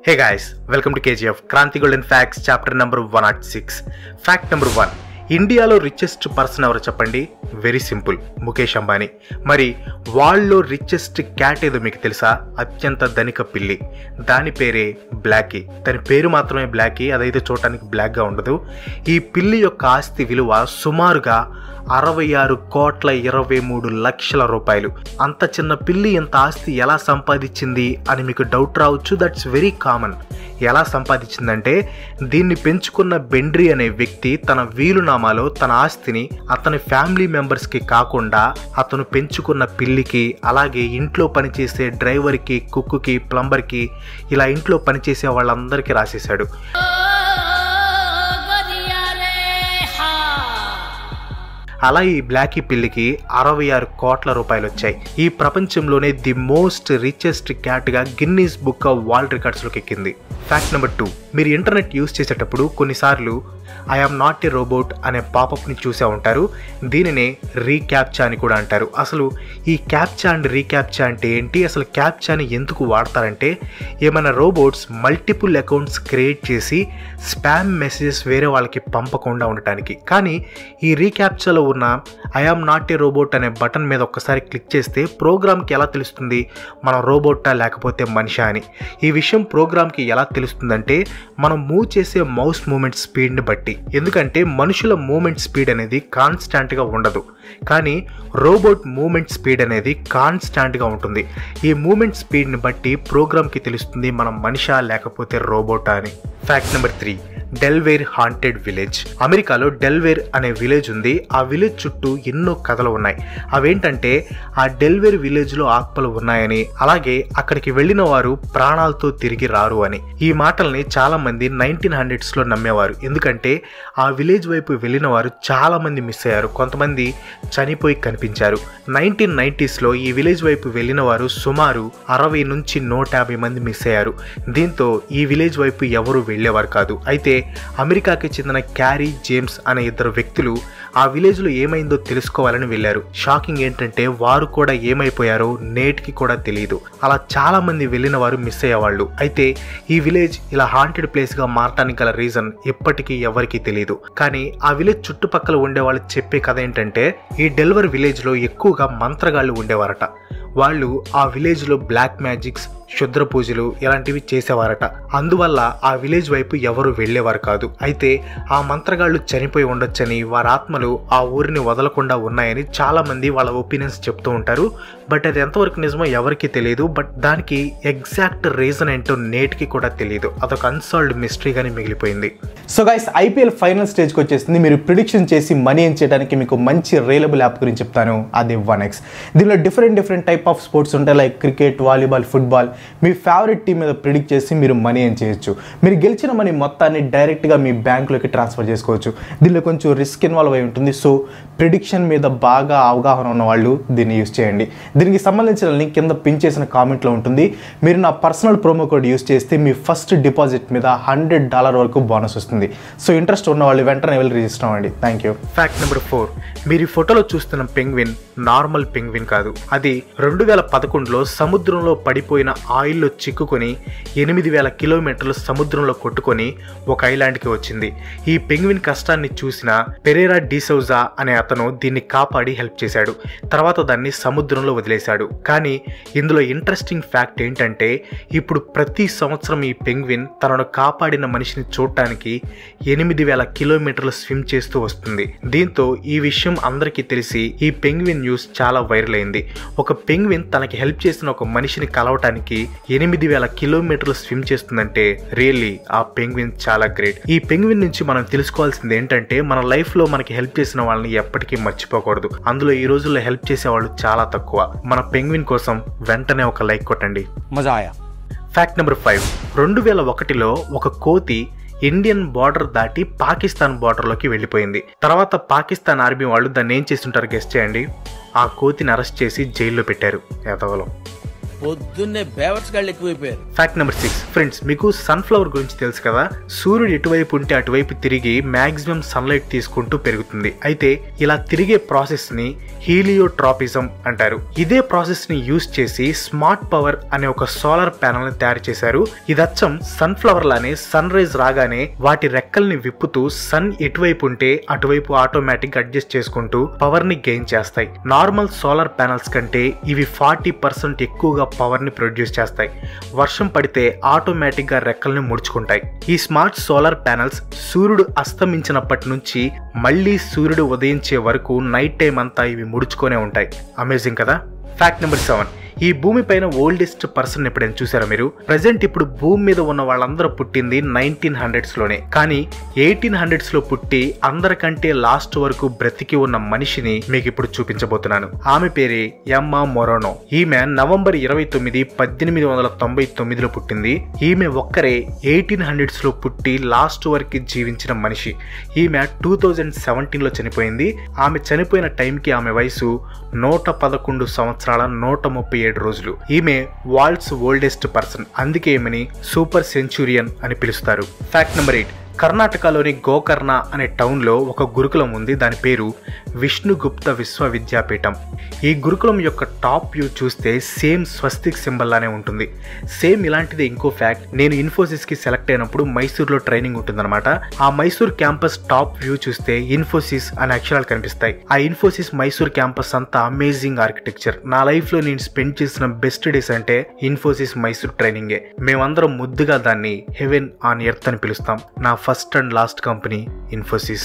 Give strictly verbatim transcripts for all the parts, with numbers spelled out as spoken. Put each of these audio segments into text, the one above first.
Hey guys, welcome to K G F Kranti Golden Facts chapter number one oh six. Fact number one. ఇండియాలో richest person ఎవరో చెప్పండి. Very simple, Mukesh Ambani. మరి వాళ్ళలో richest cat ఏదో మీకు తెలుసా? అత్యంత ధనిక పిల్లి, దాని పేరే బ్లాకీ. దాని పేరు మాత్రమే బ్లాకీ, అదైతే చూడటానికి బ్లాక్గా ఉండదు. ఈ పిల్లి యొక్క ఆస్తి విలువ సుమారుగా అరవై ఆరు కోట్ల ఇరవై మూడు లక్షల రూపాయలు. అంత చిన్న పిల్లి ఇంత ఆస్తి ఎలా సంపాదించింది అని మీకు డౌట్ రావచ్చు. That's very common. ఎలా సంపాదించిందంటే, దీన్ని పెంచుకున్న బెండ్రీ అనే వ్యక్తి తన వీలునామాలో తన ఆస్తిని అతని ఫ్యామిలీ మెంబర్స్కి కాకుండా అతను పెంచుకున్న పిల్లికి, అలాగే ఇంట్లో పనిచేసే డ్రైవర్కి, కుక్కుకి, ప్లంబర్కి, ఇలా ఇంట్లో పనిచేసే వాళ్ళందరికీ రాసేశాడు. అలా ఈ బ్లాకీ పిల్లికి అరవై ఆరు కోట్ల రూపాయలు వచ్చాయి. ఈ ప్రపంచంలోనే ది మోస్ట్ రిచెస్ట్ క్యాట్గా గిన్నీస్ బుక్ ఆఫ్ వరల్డ్ రికార్డ్స్లోకి ఎక్కింది. Fact number two. మీరు ఇంటర్నెట్ యూజ్ చేసేటప్పుడు కొన్నిసార్లు I am not a robot అనే పాపప్ని చూసే ఉంటారు. దీనినే రీక్యాప్చా అని కూడా అంటారు. అసలు ఈ క్యాప్చా అండ్ రీక్యాప్చా అంటే ఏంటి, అసలు క్యాప్చాని ఎందుకు వాడతారంటే, ఏమైనా రోబోట్స్ మల్టిపుల్ అకౌంట్స్ క్రియేట్ చేసి స్పామ్ మెసేజెస్ వేరే వాళ్ళకి పంపకుండా ఉండటానికి. కానీ ఈ రీక్యాప్చాలో ఉన్న I am not a robot అనే బటన్ మీద ఒక్కసారి క్లిక్ చేస్తే ప్రోగ్రామ్కి ఎలా తెలుస్తుంది మనం రోబోటా లేకపోతే మనిషా అని? ఈ విషయం ప్రోగ్రామ్కి ఎలా తెలుస్తుందంటే, మనం మూవ్ చేసే మౌస్ మూమెంట్ స్పీడ్ని బట్టి. ఎందుకంటే మనుషుల మూమెంట్ స్పీడ్ అనేది కాన్స్టాంట్గా ఉండదు, కానీ రోబోట్ మూమెంట్ స్పీడ్ అనేది కాన్స్టాంట్గా ఉంటుంది. ఈ మూమెంట్ స్పీడ్ని బట్టి ప్రోగ్రామ్కి తెలుస్తుంది మనం మనిషా లేకపోతే రోబోటా అని. Fact number three. Delaware haunted village. అమెరికాలో డెల్వేర్ అనే విలేజ్ ఉంది. ఆ విలేజ్ చుట్టూ ఎన్నో కథలు ఉన్నాయి. అవేంటంటే, ఆ డెల్వేర్ విలేజ్లో ఆత్మలు ఉన్నాయని, అలాగే అక్కడికి వెళ్ళిన వారు ప్రాణాలతో తిరిగి రారు అని. ఈ మాటల్ని చాలా మంది నైన్టీన్ హండ్రెడ్స్లో నమ్మేవారు. ఎందుకంటే ఆ విలేజ్ వైపు వెళ్ళిన వారు చాలా మంది మిస్ అయ్యారు, కొంతమంది చనిపోయి కనిపించారు. నైన్టీన్ నైన్టీస్లో ఈ విలేజ్ వైపు వెళ్ళిన వారు సుమారు అరవై నుంచి నూట యాభై మంది మిస్ అయ్యారు. దీంతో ఈ విలేజ్ వైపు ఎవరు వెళ్ళేవారు కాదు. అయితే అమెరికాకి చెందిన క్యారీ జేమ్స్ అనే ఇద్దరు వ్యక్తులు ఆ విలేజ్లో ఏమైందో తెలుసుకోవాలని వెళ్ళారు. షాకింగ్ ఏంటంటే, వారు కూడా ఏమైపోయారో నేటికి కూడా తెలియదు. అలా చాలా మంది వెళ్ళిన వారు మిస్ అయ్యేవాళ్ళు. అయితే ఈ విలేజ్ ఇలా హాంటెడ్ ప్లేస్గా మారటానికి గల రీజన్ ఇప్పటికీ ఎవరికీ తెలియదు. కానీ ఆ విలేజ్ చుట్టుపక్కల ఉండే వాళ్ళు చెప్పే కథ ఏంటంటే, ఈ డెల్వర్ విలేజ్లో ఎక్కువగా మంత్రగాళ్ళు ఉండేవారట. వాళ్ళు ఆ విలేజ్లో బ్లాక్ మ్యాజిక్స్, క్షుద్ర పూజలు ఇలాంటివి చేసేవారట. అందువల్ల ఆ విలేజ్ వైపు ఎవరు వెళ్ళేవారు కాదు. అయితే ఆ మంత్రగాళ్ళు చనిపోయి ఉండొచ్చని, వారి ఆత్మలు ఆ ఊరిని వదలకుండా ఉన్నాయని చాలా మంది వాళ్ళ ఒపీనియన్స్ చెప్తూ ఉంటారు. బట్ అది ఎంతవరకు నిజమో ఎవరికి తెలియదు. బట్ దానికి ఎగ్జాక్ట్ రీజన్ ఏంటో నేటికి కూడా తెలియదు. అదొక అన్సాల్వ్డ్ మిస్టరీగానే మిగిలిపోయింది. సో గైస్, ఐపీఎల్ ఫైనల్ స్టేజ్కి వచ్చేసింది. మీరు ప్రిడిక్షన్ చేసి మనీ ఏం చేయడానికి మీకు మంచి రియలబుల్ యాప్ గురించి చెప్తాను. అది వన్ ఎక్స్. దీనిలో different different type of sports ఉంటాయి, లైక్ క్రికెట్, వాలీబాల్, ఫుట్బాల్. మీ ఫేవరెట్ టీం మీద ప్రిడిక్ట్ చేసి మీరు మనీ ఏం చేయొచ్చు. మీరు గెలిచిన మనీ మొత్తాన్ని డైరెక్ట్గా మీ బ్యాంకులోకి ట్రాన్స్ఫర్ చేసుకోవచ్చు. దీనిలో కొంచెం రిస్క్ ఇన్వాల్వ్ అయి ఉంటుంది. సో ప్రిడిక్షన్ మీద బాగా అవగాహన ఉన్న వాళ్ళు దీన్ని యూస్ చేయండి. దీనికి సంబంధించిన లింక్ కింద పిన్ చేసిన కామెంట్లో ఉంటుంది. మీరు నా పర్సనల్ ప్రోమో కోడ్ యూస్ చేస్తే మీ ఫస్ట్ డిపాజిట్ మీద హండ్రెడ్ డాలర్ వరకు బోనస్ వస్తుంది. సో ఇంట్రెస్ట్ ఉన్న వాళ్ళు వెంటనే వెళ్ళి రిజిస్టర్ అవ్వండి. Thank you. Fact number four. మీరు ఈ ఫోటోలో చూస్తున్న పెంగ్విన్ నార్మల్ పెంగ్విన్ కాదు. అది రెండు వేల పదకొండులో సముద్రంలో పడిపోయిన ఆయిల్లో చిక్కుకొని ఎనిమిది వేల కిలోమీటర్లు సముద్రంలో కొట్టుకొని ఒక ఐలాండ్కి వచ్చింది. ఈ పెంగ్విన్ కష్టాన్ని చూసిన పెరేరా డిసౌజా అనే అతను దీన్ని కాపాడి హెల్ప్ చేశాడు. తర్వాత దాన్ని సముద్రంలో వదిలేశాడు. కానీ ఇందులో ఇంట్రెస్టింగ్ ఫ్యాక్ట్ ఏంటంటే, ఇప్పుడు ప్రతి సంవత్సరం ఈ పెంగ్విన్ తనను కాపాడిన మనిషిని చూడటానికి ఎనిమిది వేల కిలోమీటర్లు స్విమ్ చేస్తూ వస్తుంది. దీంతో ఈ విషయం అందరికీ తెలిసి ఈ పెంగ్విన్ న్యూస్ చాలా వైరల్ అయింది. ఒక పెంగ్విన్ తనకి హెల్ప్ చేసిన ఒక మనిషిని కలవటానికి ఎనిమిది వేల కిలోమీటర్లు స్విమ్ చేస్తుందంటే రియల్లీ ఆ పెంగ్విన్ చాలా గ్రేట్. ఈ పెంగ్విన్ నుంచి మనం తెలుసుకోవాల్సింది ఏంటంటే, మన లైఫ్ లో మనకి హెల్ప్ చేసిన వాళ్ళని ఎప్పటికీ మర్చిపోకూడదు. అందులో ఈ రోజుల్లో హెల్ప్ చేసే వాళ్ళు చాలా తక్కువ. మన పెంగ్విన్ కోసం వెంటనే ఒక లైక్ కొట్టండి. మజా ఆయా. Fact number five. రెండు వేల ఒకటిలో ఒక కోతి ఇండియన్ బార్డర్ దాటి పాకిస్తాన్ బార్డర్లోకి వెళ్ళిపోయింది. తర్వాత పాకిస్తాన్ ఆర్మీ వాళ్ళు దాన్ని ఏం చేస్తుంటారు గెస్ట్ చేయండి. ఆ కోతిని అరెస్ట్ చేసి జైల్లో పెట్టారు. ఎదవలం. పొద్దున్నే బేవర్స్ గాళ్ళు ఎక్కువైపోయారు. ఫ్యాక్ట్ నెంబర్ సిక్స్ ఫ్రెండ్స్, మీకు సన్ఫ్లవర్ గురించి తెలుసు కదా. సూర్యుడు ఎటువైపు ఉంటే అటువైపు తిరిగి మాక్సిమం సన్లైట్ తీసుకుంటూ పెరుగుతుంది. అయితే ఇలా తిరిగే ప్రాసెస్ ని హీలియోట్రాపిజం అంటారు. ఇదే ప్రాసెస్ ని యూజ్ చేసి స్మార్ట్ పవర్ అనే ఒక సోలార్ ప్యానల్ ని తయారు చేశారు. ఇది అచ్చం సన్ఫ్లవర్ లానే సన్ రైజ్ రాగానే వాటి రెక్కల్ని విప్పుతూ సన్ ఎటువైపు ఉంటే అటువైపు ఆటోమేటిక్ అడ్జస్ట్ చేసుకుంటూ పవర్ ని గెయిన్ చేస్తాయి. నార్మల్ సోలార్ ప్యానల్స్ కంటే ఇవి ఫార్టీ పర్సెంట్ ఎక్కువగా పవర్ ని ప్రొడ్యూస్ చేస్తాయి. వర్షం పడితే ఆటోమేటిక్ గా రెక్కల్ని ముడుచుకుంటాయి. ఈ స్మార్ట్ సోలార్ ప్యానల్స్ సూర్యుడు అస్తమించినప్పటి నుంచి మళ్ళీ సూర్యుడు ఉదయించే వరకు నైట్ టైం అంతా ఇవి ముడుచుకొనే ఉంటాయి. అమేజింగ్ కదా. ఫ్యాక్ట్ నెంబర్ సెవెన్, ఈ భూమి పైన ఓల్డెస్ట్ పర్సన్ ఎప్పుడైనా చూసారా మీరు? ప్రెసెంట్ ఇప్పుడు భూమి మీద ఉన్న వాళ్ళందరూ పుట్టింది నైన్టీన్ హండ్రెడ్స్ లోనే, కానీ ఎయిటీన్ హండ్రెడ్స్ లో పుట్టి అందరికంటే లాస్ట్ వరకు బ్రతికి ఉన్న మనిషిని మీకు ఇప్పుడు చూపించబోతున్నాను. ఆమె పేరే ఎమ్మా మొరోనో. ఈమె నవంబర్ ఇరవై తొమ్మిది పద్దెనిమిది వందల తొంభై తొమ్మిదిలో పుట్టింది. ఈమె ఒక్కరే ఎయిటీన్ హండ్రెడ్స్ లో పుట్టి లాస్ట్ వరకు జీవించిన మనిషి. ఈమె టూ థౌజండ్ సెవెంటీన్ లో చనిపోయింది. ఆమె చనిపోయిన టైంకి ఆమె వయసు నూట పదకొండు సంవత్సరాల నూట ముప్పై ఏడు రోజులు. ఈమె వరల్డ్స్ ఓల్డెస్ట్ పర్సన్, అందుకే ఈమెని సూపర్ సెంచురియన్ అని పిలుస్తారు. ఫ్యాక్ట్ నెంబర్ ఎయిట్, కర్ణాటకలోని గోకర్ణ అనే టౌన్ లో ఒక గురుకులం ఉంది. దాని పేరు విష్ణుగుప్త విశ్వవిద్యాపీఠం. ఈ గురుకులం యొక్క టాప్ వ్యూ చూస్తే సేమ్ స్వస్తిక్ సింబల్ లానే ఉంటుంది. సేమ్ ఇలాంటిది ఇంకో ఫ్యాక్ట్, నేను ఇన్ఫోసిస్ కి సెలెక్ట్ అయినప్పుడు మైసూర్ లో ట్రైనింగ్ ఉంటుందన్నమాట. ఆ మైసూర్ క్యాంపస్ టాప్ వ్యూ చూస్తే ఇన్ఫోసిస్ అనే అక్షరాలు కనిపిస్తాయి. ఆ ఇన్ఫోసిస్ మైసూర్ క్యాంపస్ అంతా అమేజింగ్ ఆర్కిటెక్చర్. నా లైఫ్ లో నేను స్పెండ్ చేసిన బెస్ట్ డేస్ అంటే ఇన్ఫోసిస్ మైసూర్ ట్రైనింగే. మేమందరం ముద్దుగా దాన్ని హెవెన్ ఆన్ ఎర్త్ అని పిలుస్తాం. నా first and last company Infosys.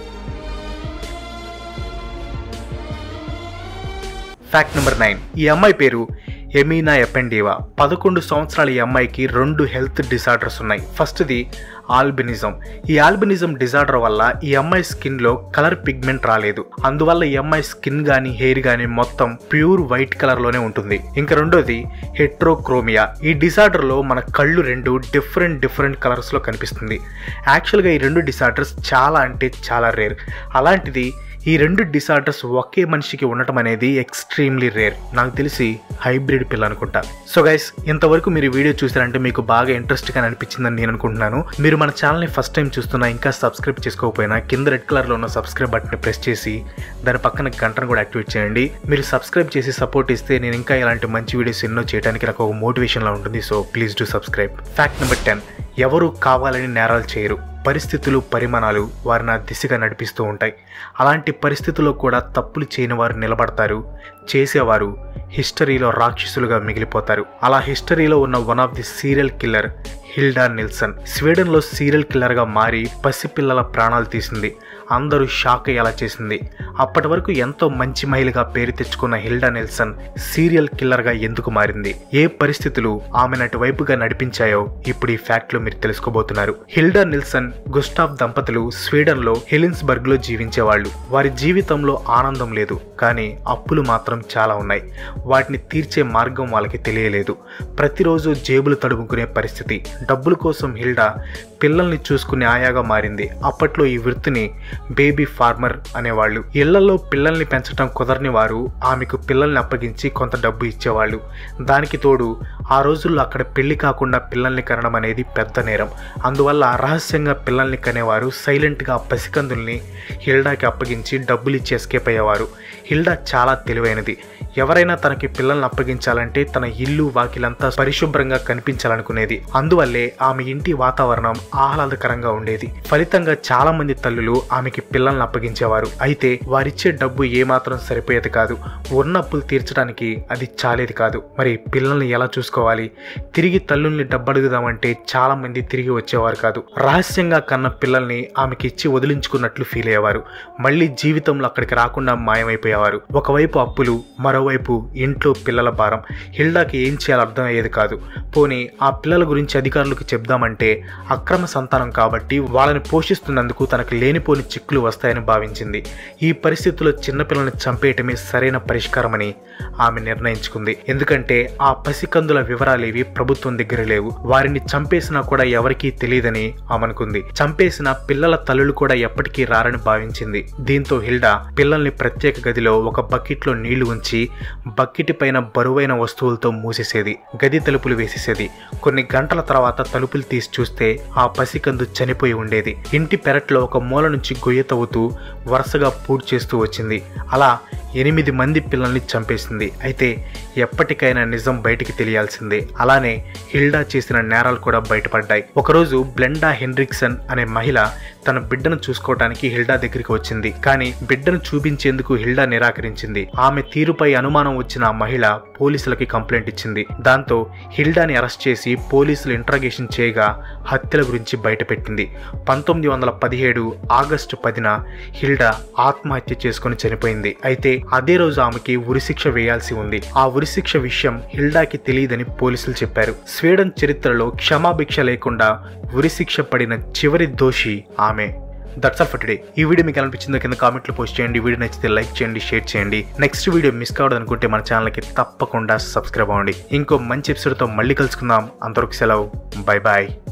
Fact number nine, ఈ అమ్మాయి పేరు ఎమీనా ఎపెండేవా. పదకొండు సంవత్సరాల ఈ అమ్మాయికి రెండు హెల్త్ డిసార్డర్స్ ఉన్నాయి. ఫస్ట్ది ఆల్బినిజం. ఈ ఆల్బినిజం డిజార్డర్ వల్ల ఈ అమ్మాయి స్కిన్ లో కలర్ పిగ్మెంట్ రాలేదు. అందువల్ల ఈ అమ్మాయి స్కిన్ గానీ హెయిర్ గానీ మొత్తం ప్యూర్ వైట్ కలర్ లోనే ఉంటుంది. ఇంకా రెండోది హెట్రోక్రోమియా. ఈ డిసార్డర్ లో మన కళ్ళు రెండు డిఫరెంట్ డిఫరెంట్ కలర్స్ లో కనిపిస్తుంది. యాక్చువల్ గా ఈ రెండు డిసార్డర్స్ చాలా అంటే చాలా రేర్. అలాంటిది ఈ రెండు డిసార్డర్స్ ఒకే మనిషికి ఉండటం అనేది ఎక్స్ట్రీమ్లీ రేర్. నాకు తెలిసి హైబ్రిడ్ పిల్ల అనుకుంటా. సో గైస్, ఇంతవరకు మీరు వీడియో చూసారంటే మీకు బాగా ఇంట్రెస్ట్ గా అనిపించిందని నేను అనుకుంటున్నాను. మీరు మన ఛానల్ని ఫస్ట్ టైం చూస్తున్నా, ఇంకా సబ్స్క్రైబ్ చేసుకోకపోయినా కింద రెడ్ కలర్ లో ఉన్న సబ్స్క్రైబ్ బటన్ ప్రెస్ చేసి దాని పక్కన గంటను కూడా యాక్టివేట్ చేయండి. మీరు సబ్స్క్రైబ్ చేసి సపోర్ట్ ఇస్తే నేను ఇంకా ఇలాంటి మంచి వీడియోస్ ఎన్నో చేయడానికి నాకు ఒక మోటివేషన్ లా ఉంటుంది. So please do subscribe. Fact number ten, ఎవరు కావాలని నేరాలు చేయరు. పరిస్థితులు పరిమాణాలు వారిని ఆ దిశగా నడిపిస్తూ ఉంటాయి. అలాంటి పరిస్థితుల్లో కూడా తప్పులు చేయని వారు నిలబడతారు. చేసేవారు హిస్టరీలో రాక్షసులుగా మిగిలిపోతారు. అలా హిస్టరీలో ఉన్న one of the serial killer Hilda Nilsson. స్వీడన్లో సీరియల్ కిల్లర్గా మారి పసిపిల్లల ప్రాణాలు తీసింది. అందరూ షాక్ అయ్యేలా చేసింది. అప్పటి వరకు ఎంతో మంచి మహిళగా పేరు తెచ్చుకున్న హిల్డా నిల్సన్ సీరియల్ కిల్లర్గా ఎందుకు మారింది? ఏ పరిస్థితులు ఆమెను అటువైపుగా నడిపించాయో ఇప్పుడు ఈ ఫ్యాక్ట్ లో మీరు తెలుసుకోబోతున్నారు. హిల్డా నిల్సన్ గుస్టాఫ్ దంపతులు స్వీడన్ లో హెలిన్స్బర్గ్ లో జీవించేవాళ్ళు. వారి జీవితంలో ఆనందం లేదు, కానీ అప్పులు మాత్రం చాలా ఉన్నాయి. వాటిని తీర్చే మార్గం వాళ్ళకి తెలియలేదు. ప్రతిరోజు జేబులు తడుముకునే పరిస్థితి. డబ్బుల కోసం హిల్డా పిల్లల్ని చూసుకునే ఆయాగా మారింది. అప్పట్లో ఈ వృత్తిని బేబీ ఫార్మర్ అనేవాళ్ళు. ఇళ్లలో పిల్లల్ని పెంచడం కుదరని వారు ఆమెకు పిల్లల్ని అప్పగించి కొంత డబ్బు ఇచ్చేవాళ్ళు. దానికి తోడు ఆ రోజుల్లో అక్కడ పెళ్లి కాకుండా పిల్లల్ని కనడం అనేది పెద్ద నేరం. అందువల్ల రహస్యంగా పిల్లల్ని కనేవారు సైలెంట్గా పసికందుల్ని హిల్డాకి అప్పగించి డబ్బులు ఇచ్చి ఎస్కేప్ అయ్యేవారు. హిల్డా చాలా తెలివైనది. ఎవరైనా తనకి పిల్లల్ని అప్పగించాలంటే తన ఇల్లు వాకిలంతా పరిశుభ్రంగా కనిపించాలనుకునేది. అందువల్లే ఆమె ఇంటి వాతావరణం ఆహ్లాదకరంగా ఉండేది. ఫలితంగా చాలా మంది తల్లులు ఆమెకి పిల్లల్ని అప్పగించేవారు. అయితే వారిచ్చే డబ్బు ఏమాత్రం సరిపోయేది కాదు. ఉన్న అప్పులు తీర్చడానికి అది చాలేది కాదు. మరి పిల్లల్ని ఎలా చూసుకోవాలి? తిరిగి తల్లుల్ని డబ్బు అడుగుదామంటే చాలా మంది తిరిగి వచ్చేవారు కాదు. రహస్యంగా కన్న పిల్లల్ని ఆమెకి ఇచ్చి వదిలించుకున్నట్లు ఫీల్ అయ్యేవారు. మళ్ళీ జీవితంలో అక్కడికి రాకుండా మాయమైపోయేవారు. ఒకవైపు అప్పులు, మరోవైపు ఇంట్లో పిల్లల భారం. హిల్డాకి ఏం చేయాలో అర్థం అయ్యేది కాదు. పోనీ ఆ పిల్లల గురించి అధికారులకు చెప్దామంటే అక్రమ సంతానం కాబట్టి వాళ్ళని పోషిస్తున్నందుకు తనకు లేనిపోని చిక్కులు వస్తాయని భావించింది. ఈ పరిస్థితుల్లో చిన్నపిల్లల్ని చంపేయటమే సరైన పరిష్కారమని ఆమె నిర్ణయించుకుంది. ఎందుకంటే ఆ పసికందుల వివరాలేవి ప్రభుత్వం దగ్గర లేవు. వారిని చంపేసినా కూడా ఎవరికీ తెలియదని ఆమె అనుకుంది. చంపేసిన పిల్లల తల్లులు కూడా ఎప్పటికీ రారని భావించింది. దీంతో హిల్డా పిల్లల్ని ప్రత్యేక గదిలో ఒక బకెట్ లో నీళ్లు ఉంచి బకెట్ పైన బరువైన వస్తువులతో మూసేసేది. గది తలుపులు వేసేసేది. కొన్ని గంటల తర్వాత తలుపులు తీసి చూస్తే ఆ పసికందు చనిపోయి ఉండేది. ఇంటి పెరట్లో ఒక మూల నుంచి గొయ్య తవ్వుతూ వరుసగా పూడ్ చేస్తూ వచ్చింది. అలా ఎనిమిది మంది పిల్లల్ని చంపేసింది. అయితే ఎప్పటికైనా నిజం బయటికి తెలియాల్సిందే. అలానే హిల్డా చేసిన నేరాలు కూడా బయటపడ్డాయి. ఒకరోజు బ్లెండా హెన్రిక్సన్ అనే మహిళ తన బిడ్డను చూసుకోవడానికి హిల్డా దగ్గరికి వచ్చింది. కానీ బిడ్డను చూపించేందుకు హిల్డా నిరాకరించింది. ఆమె తీరుపై అనుమానం వచ్చిన ఆ మహిళ పోలీసులకి కంప్లైంట్ ఇచ్చింది. దాంతో హిల్డాని అరెస్ట్ చేసి పోలీసులు ఇంట్రాగేషన్ చేయగా హత్యల గురించి బయటపెట్టింది. పంతొమ్మిది వందల పదిహేడు ఆగస్టు పదిన హిల్డా ఆత్మహత్య చేసుకుని చనిపోయింది. అయితే అదే రోజు ఆమెకి ఉరిశిక్ష వేయాల్సి ఉంది. ఆ ఉరిశిక్ష విషయం హిల్డాకి తెలియదని పోలీసులు చెప్పారు. స్వీడన్ చరిత్రలో క్షమాభిక్ష లేకుండా ఉరిశిక్ష పడిన చివరి దోషి ఆమె. That's all for today. ఈ వీడియో మీకు అనిపించిందో కింద కామెంట్లో పోస్ట్ చేయండి. వీడియో నచ్చితే లైక్ చేయండి, షేర్ చేయండి. నెక్స్ట్ వీడియో మిస్ కావడం అనుకుంటే మన ఛానల్కి తప్పకుండా సబ్స్క్రైబ్ అవ్వండి. ఇంకో మంచి ఎపిసోడ్తో మళ్ళీ కలుసుకుందాం. అంతవరకు సెలవు. Bye bye.